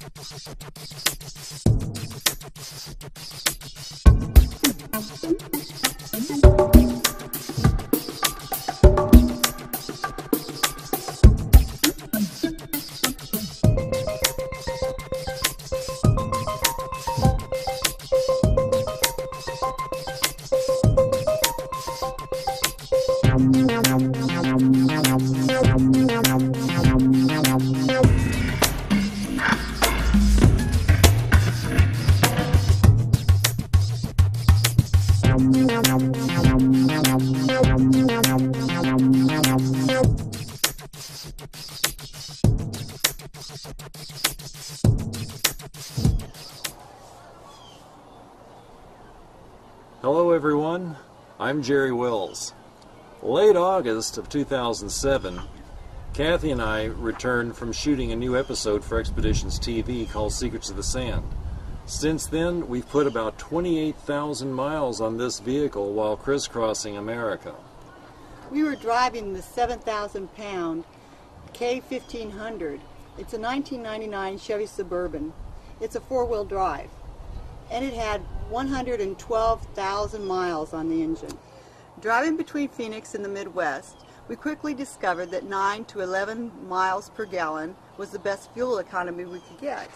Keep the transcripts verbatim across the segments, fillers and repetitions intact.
Hello everyone, I'm Jerry Wills. Late August of two thousand seven, Kathy and I returned from shooting a new episode for Expeditions T V called Secrets of the Sand. Since then, we've put about twenty-eight thousand miles on this vehicle while crisscrossing America. We were driving the seven thousand pound K fifteen hundred. It's a nineteen ninety-nine Chevy Suburban. It's a four-wheel drive, and it had one hundred twelve thousand miles on the engine. Driving between Phoenix and the Midwest, we quickly discovered that nine to eleven miles per gallon was the best fuel economy we could get.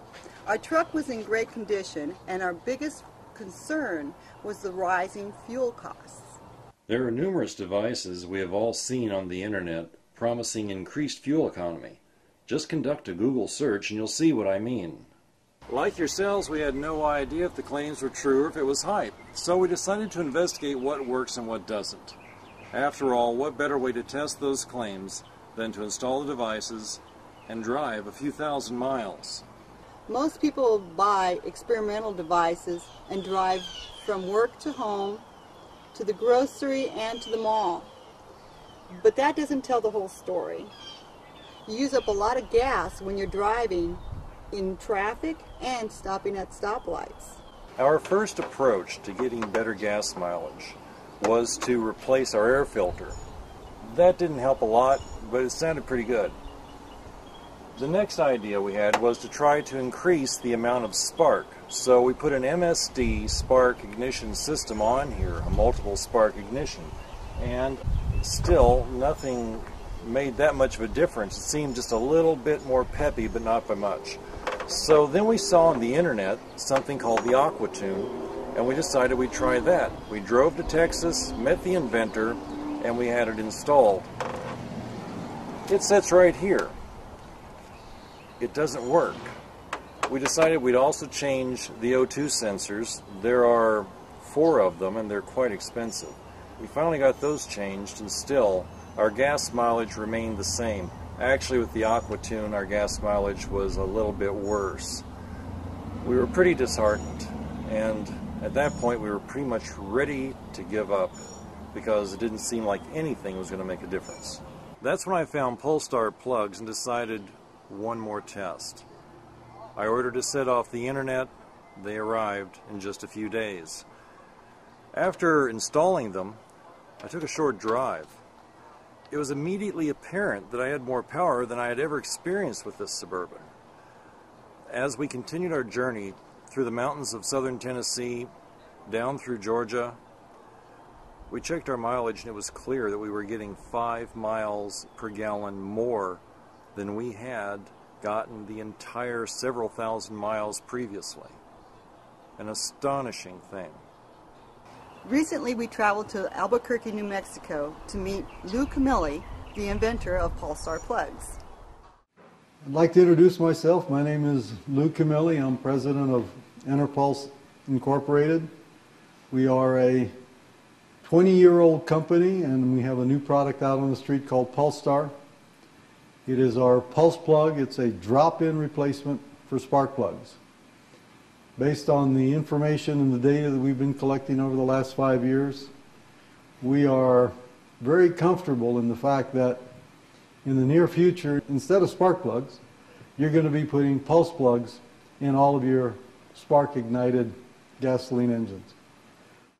Our truck was in great condition, and our biggest concern was the rising fuel costs. There are numerous devices we have all seen on the internet promising increased fuel economy. Just conduct a Google search and you'll see what I mean. Like yourselves, we had no idea if the claims were true or if it was hype, so we decided to investigate what works and what doesn't. After all, what better way to test those claims than to install the devices and drive a few thousand miles? Most people buy experimental devices and drive from work to home, to the grocery, and to the mall. But that doesn't tell the whole story. You use up a lot of gas when you're driving in traffic and stopping at stoplights. Our first approach to getting better gas mileage was to replace our air filter. That didn't help a lot, but it sounded pretty good. The next idea we had was to try to increase the amount of spark. So we put an M S D spark ignition system on here, a multiple spark ignition, and still nothing made that much of a difference. It seemed just a little bit more peppy, but not by much. So then we saw on the internet something called the AquaTune, and we decided we'd try that. We drove to Texas, met the inventor, and we had it installed. It sits right here. It doesn't work. We decided we'd also change the O two sensors. There are four of them, and they're quite expensive. We finally got those changed, and still our gas mileage remained the same. Actually, with the AquaTune, our gas mileage was a little bit worse. We were pretty disheartened, and at that point we were pretty much ready to give up because it didn't seem like anything was going to make a difference. That's when I found Polestar plugs and decided one more test. I ordered a set off the internet. They arrived in just a few days. After installing them, I took a short drive. It was immediately apparent that I had more power than I had ever experienced with this Suburban. As we continued our journey through the mountains of southern Tennessee, down through Georgia, we checked our mileage and it was clear that we were getting five miles per gallon more than we had gotten the entire several thousand miles previously. An astonishing thing. Recently, we traveled to Albuquerque, New Mexico to meet Lou Camilli, the inventor of Polestar plugs. I'd like to introduce myself. My name is Lou Camilli. I'm president of Interpulse Incorporated. We are a twenty-year-old company, and we have a new product out on the street called Polestar. It is our pulse plug. It's a drop-in replacement for spark plugs. Based on the information and the data that we've been collecting over the last five years, we are very comfortable in the fact that in the near future, instead of spark plugs, you're going to be putting pulse plugs in all of your spark-ignited gasoline engines.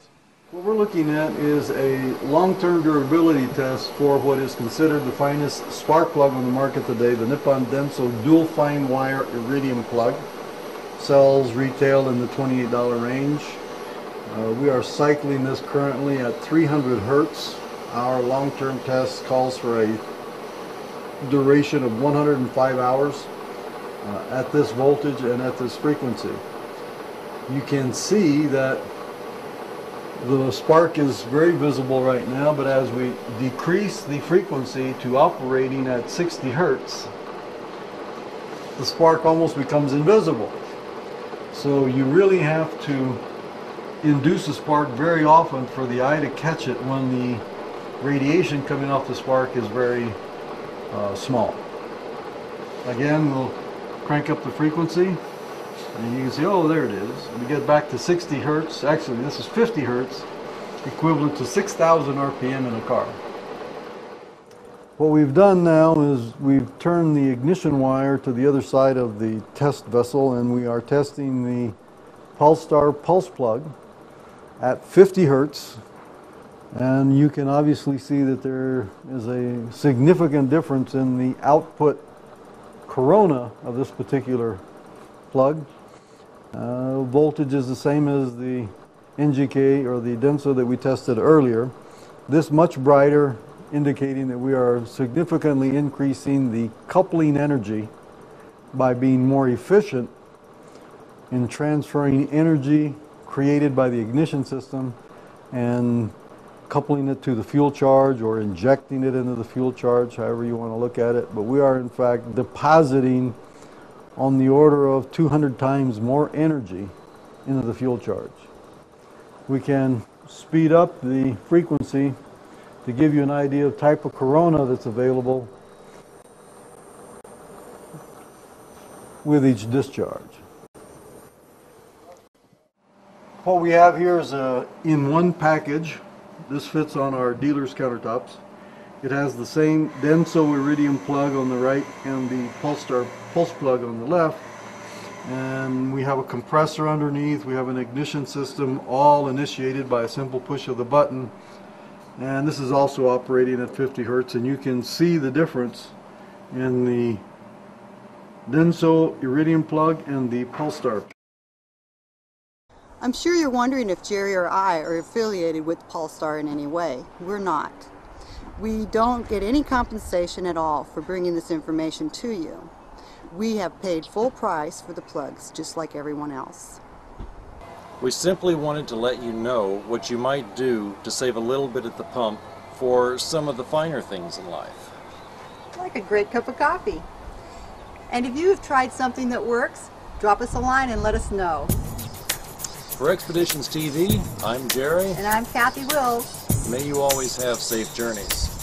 What we're looking at is a long-term durability test for what is considered the finest spark plug on the market today, the Nippon Denso dual fine wire iridium plug. Sells retail in the twenty-eight dollar range. Uh, we are cycling this currently at three hundred hertz. Our long-term test calls for a duration of one hundred five hours uh, at this voltage and at this frequency. You can see that the spark is very visible right now, but as we decrease the frequency to operating at sixty hertz, the spark almost becomes invisible. So you really have to induce a spark very often for the eye to catch it when the radiation coming off the spark is very uh, small. Again, we'll crank up the frequency and you can see, oh, there it is. We get back to sixty hertz. Actually, this is fifty hertz, equivalent to six thousand R P M in a car. What we've done now is we've turned the ignition wire to the other side of the test vessel, and we are testing the Pulstar pulse plug at fifty hertz. And you can obviously see that there is a significant difference in the output corona of this particular plug. Uh, voltage is the same as the N G K or the Denso that we tested earlier. This much brighter, indicating that we are significantly increasing the coupling energy by being more efficient in transferring energy created by the ignition system and coupling it to the fuel charge or injecting it into the fuel charge, however you want to look at it. But we are in fact depositing on the order of two hundred times more energy into the fuel charge. We can speed up the frequency to give you an idea of type of corona that's available with each discharge. What we have here is a in one package. This fits on our dealer's countertops. It has the same Denso iridium plug on the right and the Pulstar pulse plug on the left. And we have a compressor underneath. We have an ignition system, all initiated by a simple push of the button. And this is also operating at fifty hertz, and you can see the difference in the Denso iridium plug and the Pulstar. I'm sure you're wondering if Jerry or I are affiliated with Pulstar in any way. We're not. We don't get any compensation at all for bringing this information to you. We have paid full price for the plugs, just like everyone else. We simply wanted to let you know what you might do to save a little bit at the pump for some of the finer things in life. Like a great cup of coffee. And if you have tried something that works, drop us a line and let us know. For Expeditions T V, I'm Jerry. And I'm Kathy Wills. May you always have safe journeys.